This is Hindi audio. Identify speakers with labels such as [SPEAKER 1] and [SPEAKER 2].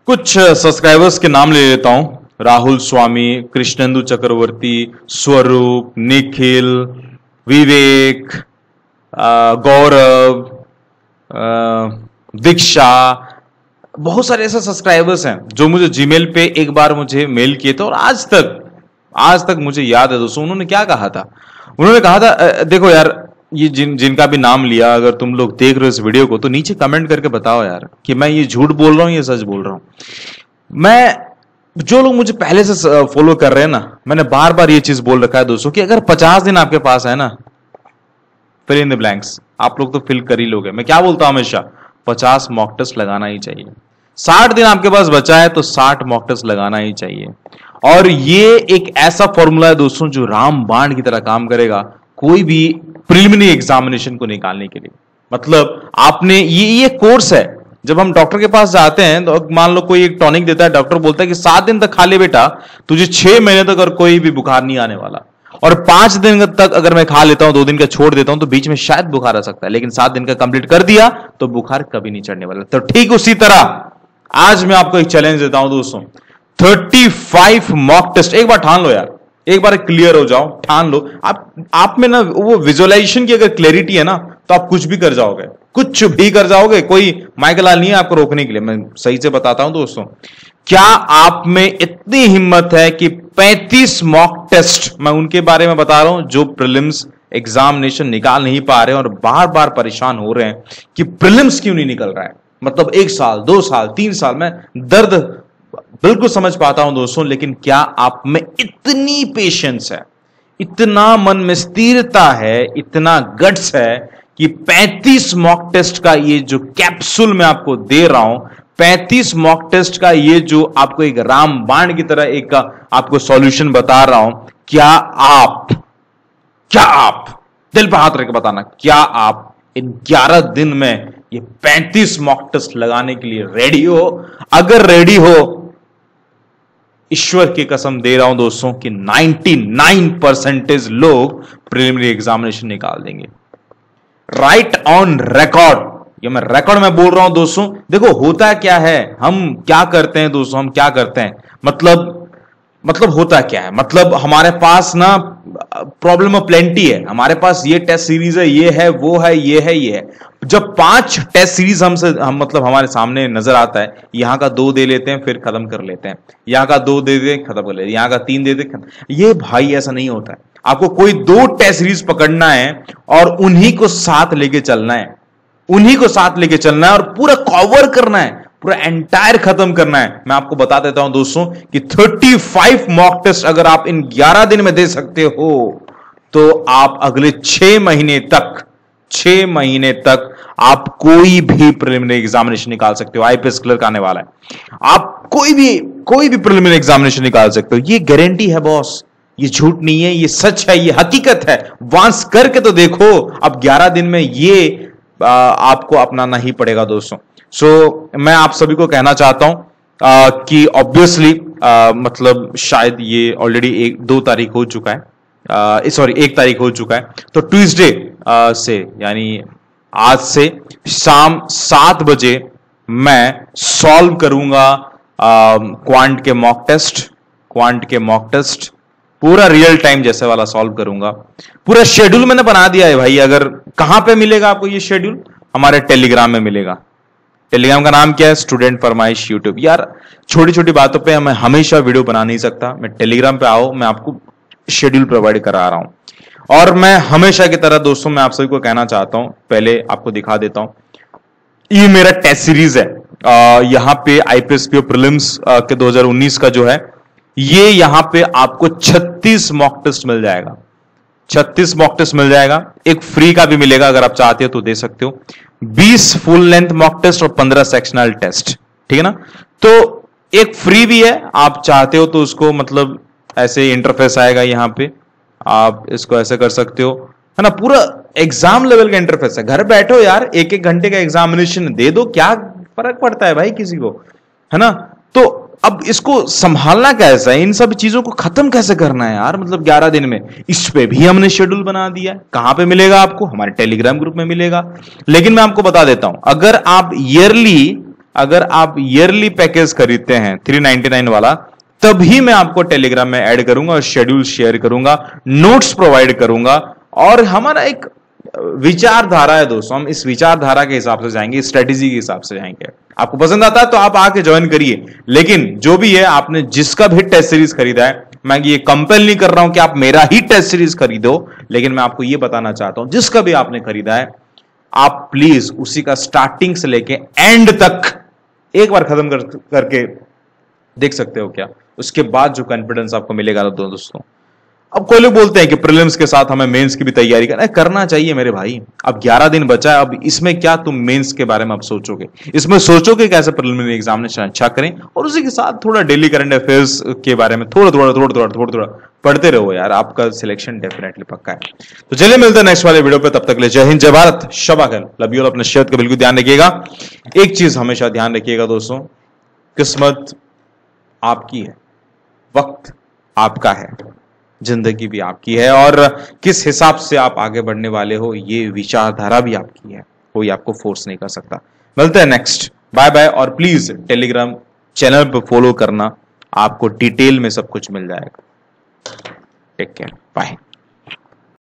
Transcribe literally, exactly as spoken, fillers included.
[SPEAKER 1] कुछ सब्सक्राइबर्स के नाम ले लेता हूं। राहुल स्वामी, कृष्णेंदु चक्रवर्ती, स्वरूप, निखिल, विवेक, गौरव, दीक्षा, बहुत सारे ऐसे सब्सक्राइबर्स हैं जो मुझे जीमेल पे एक बार मुझे मेल किए थे और आज तक आज तक मुझे याद है दोस्तों, उन्होंने क्या कहा था। उन्होंने कहा था देखो यार, ये जिन जिनका भी नाम लिया, अगर तुम लोग देख रहे हो इस वीडियो को तो नीचे कमेंट करके बताओ यार कि मैं ये झूठ बोल रहा हूं या सच बोल रहा हूं। मैं जो लोग मुझे पहले से फॉलो कर रहे हैं ना, मैंने बार बार ये चीज बोल रखा है दोस्तों कि अगर पचास दिन आपके पास है ना, फिल इन द ब्लैंक्स, आप लोग तो फिल कर ही लोगे। मैं क्या बोलता हूं हमेशा, पचास मॉक टेस्ट लगाना ही चाहिए। साठ दिन आपके पास बचा है तो साठ मॉक टेस्ट लगाना ही चाहिए। और ये एक ऐसा फॉर्मूला है दोस्तों जो रामबाण की तरह काम करेगा कोई भी प्रिलिमिनरी एग्जामिनेशन को निकालने के लिए। मतलब आपने ये ये कोर्स है, जब हम डॉक्टर के पास जाते हैं तो मान लो कोई एक टॉनिक देता है, डॉक्टर बोलता है कि सात दिन तक खा ले बेटा, तुझे छह महीने तक और कोई भी बुखार नहीं आने वाला। और पांच दिन तक अगर मैं खा लेता हूं, दो दिन का छोड़ देता हूं तो बीच में शायद बुखार आ सकता है, लेकिन सात दिन का कंप्लीट कर दिया तो बुखार कभी नहीं चढ़ने वाला। तो ठीक उसी तरह आज मैं आपको एक चैलेंज देता हूं दोस्तों, पैंतीस मॉक टेस्ट। एक बार ठान लो यार, एक बार क्लियर हो जाओ, ठान लो। आप आप में ना वो विजुअलाइजेशन की अगर क्लैरिटी है ना तो आप कुछ भी कर जाओगे, कुछ भी कर जाओगे। कोई माइकलाल नहीं है आपको रोकने के लिए। मैं सही से बताता हूं दोस्तों, क्या आप में इतनी हिम्मत है कि पैंतीस मॉक टेस्ट, मैं उनके बारे में बता रहा हूं जो प्रीलिम्स एग्जामिनेशन निकाल नहीं पा रहे हैं और बार बार परेशान हो रहे हैं कि प्रीलिम्स क्यों नहीं निकल रहा है। मतलब एक साल, दो साल, तीन साल, मैं दर्द बिल्कुल समझ पाता हूं दोस्तों, लेकिन क्या आप में इतनी पेशेंस है, इतना मन में स्थिरता है, इतना गट्स है कि पैंतीस मॉक टेस्ट का ये जो कैप्सूल मैं आपको दे रहा हूं, पैंतीस मॉक टेस्ट का ये जो आपको एक रामबाण की तरह एक आपको सॉल्यूशन बता रहा हूं, क्या आप क्या आप दिल पर हाथ रख बताना, क्या आप इन ग्यारह दिन में ये पैंतीस मॉक टेस्ट लगाने के लिए रेडी हो? अगर रेडी हो, ईश्वर की कसम दे रहा हूं दोस्तों कि निन्यानवे परसेंटेज लोग प्रीलिमिनरी एग्जामिनेशन निकाल देंगे। राइट ऑन रिकॉर्ड, ये मैं रिकॉर्ड में बोल रहा हूं दोस्तों। देखो होता क्या है, हम क्या करते हैं दोस्तों, हम क्या करते हैं, मतलब मतलब होता क्या है, मतलब हमारे पास ना प्रॉब्लम ऑफ प्लेंटी है। हमारे पास ये टेस्ट सीरीज है, ये है, वो है, ये है, ये है। जब पांच टेस्ट सीरीज हमसे हम मतलब हमारे सामने नजर आता है, यहां का दो दे लेते हैं, फिर खत्म कर लेते हैं, यहां का दो दे दे खत्म कर लेते हैं, यहां का तीन दे दे। ये भाई ऐसा नहीं होता है। आपको कोई दो टेस्ट सीरीज पकड़ना है और उन्हीं को साथ लेके चलना है, उन्हीं को साथ लेके चलना है और पूरा कवर करना है, पूरा एंटायर खत्म करना है। मैं आपको बता देता हूं दोस्तों कि पैंतीस मॉक टेस्ट अगर आप इन ग्यारह दिन में दे सकते हो तो आप अगले छह महीने तक छह महीने तक आप कोई भी प्रिलिमिनरी एग्जामिनेशन निकाल सकते हो। आईपीएस क्लर्क आने वाला है, आप कोई भी कोई भी प्रिलिमिनरी एग्जामिनेशन निकाल सकते हो। ये गारंटी है बॉस, ये झूठ नहीं है, ये सच है, ये हकीकत है। वांस करके तो देखो, अब ग्यारह दिन में ये आ, आपको अपनाना ही पड़ेगा दोस्तों। सो so, मैं आप सभी को कहना चाहता हूं आ, कि ऑब्वियसली मतलब शायद ये ऑलरेडी एक दो तारीख हो चुका है, सॉरी एक तारीख हो चुका है, तो ट्यूसडे से यानी आज से शाम सात बजे मैं सॉल्व करूंगा क्वांट के मॉक टेस्ट क्वांट के मॉक टेस्ट पूरा रियल टाइम जैसे वाला सॉल्व करूंगा। पूरा शेड्यूल मैंने बना दिया है भाई। अगर कहां पे मिलेगा आपको ये शेड्यूल? हमारे टेलीग्राम में मिलेगा। टेलीग्राम का नाम क्या है? स्टूडेंट फरमाइश यूट्यूब। यार छोटी छोटी बातों पे मैं हमेशा वीडियो बना नहीं सकता, मैं टेलीग्राम पे आओ, मैं आपको शेड्यूल प्रोवाइड करा रहा हूं। और मैं हमेशा की तरह दोस्तों मैं आप सभी को कहना चाहता हूं, पहले आपको दिखा देता हूं, ये मेरा टेस्ट सीरीज है। यहां पे आईपीएस पीओ प्रीलिम्स के दो हज़ार उन्नीस का जो है, ये यहां पे आपको छत्तीस मॉक टेस्ट मिल जाएगा। छत्तीस मॉक टेस्ट मिल जाएगा, एक फ्री का भी मिलेगा, अगर आप चाहते हो तो दे सकते हो। बीस फुल लेंथ मॉक टेस्ट और पंद्रह सेक्शनल टेस्ट, ठीक है ना। तो एक फ्री भी है, आप चाहते हो तो उसको मतलब ऐसे इंटरफेस आएगा, यहां पे आप इसको ऐसे कर सकते हो, है ना। पूरा एग्जाम लेवल का इंटरफेस है। घर बैठो यार, एक एक घंटे का एग्जामिनेशन दे दो, क्या फर्क पड़ता है भाई किसी को, है ना। तो अब इसको संभालना कैसा है, इन सब चीजों को खत्म कैसे करना है यार, मतलब ग्यारह दिन में। इस पे भी हमने शेड्यूल बना दिया है। कहां पे मिलेगा आपको? हमारे टेलीग्राम ग्रुप में मिलेगा। लेकिन मैं आपको बता देता हूं, अगर आप ईयरली अगर आप ईयरली पैकेज खरीदते हैं थ्री नाइनटी नाइन वाला, तभी मैं आपको टेलीग्राम में ऐड करूंगा और शेड्यूल शेयर करूंगा, नोट्स प्रोवाइड करूंगा। और हमारा एक विचारधारा है दोस्तों, हम इस विचारधारा के हिसाब से जाएंगे, स्ट्रेटेजी के हिसाब से जाएंगे। आपको पसंद आता है तो आप आके ज्वाइन करिए, लेकिन जो भी है, आपने जिसका भी टेस्ट सीरीज खरीदा है, मैं ये कंपेल नहीं कर रहा हूं कि आप मेरा ही टेस्ट सीरीज खरीदो, लेकिन मैं आपको ये बताना चाहता हूं, जिसका भी आपने खरीदा है, आप प्लीज उसी का स्टार्टिंग से लेके एंड तक एक बार खत्म कर, करके देख सकते हो क्या। उसके बाद जो कॉन्फिडेंस आपको मिलेगा ना दोस्तों। अब कोई लोग बोलते हैं कि प्रीलिम्स के साथ हमें मेंस की भी तैयारी करना है, करना चाहिए मेरे भाई। अब ग्यारह दिन बचा है, अब इसमें क्या तुम मेंस के बारे में अब सोचोगे, इसमें सोचोगे कैसे प्रीलिमिनरी एग्जामिनेशन अच्छा करें, और उसी के साथ थोड़ा डेली करंट अफेयर्स के बारे में थोड़ा थोड़ा थोड़ा थोड़ा थोड़ा थोड़ा पढ़ते रहो यार, आपका सिलेक्शन डेफिनेटली पक्का है। तो चलिए मिलते हैं नेक्स्ट वाले वीडियो पे, तब तक ले जय हिंद, जय भारत, शबा खैर, लव यू। अपने सेहत का बिल्कुल ध्यान रखिएगा। एक चीज हमेशा ध्यान रखिएगा दोस्तों, किस्मत आपकी है, वक्त आपका है, जिंदगी भी आपकी है, और किस हिसाब से आप आगे बढ़ने वाले हो, ये विचारधारा भी आपकी है, कोई आपको फोर्स नहीं कर सकता। मिलते हैं नेक्स्ट, बाय बाय। और प्लीज टेलीग्राम चैनल पर फॉलो करना, आपको डिटेल में सब कुछ मिल जाएगा। Take care, bye.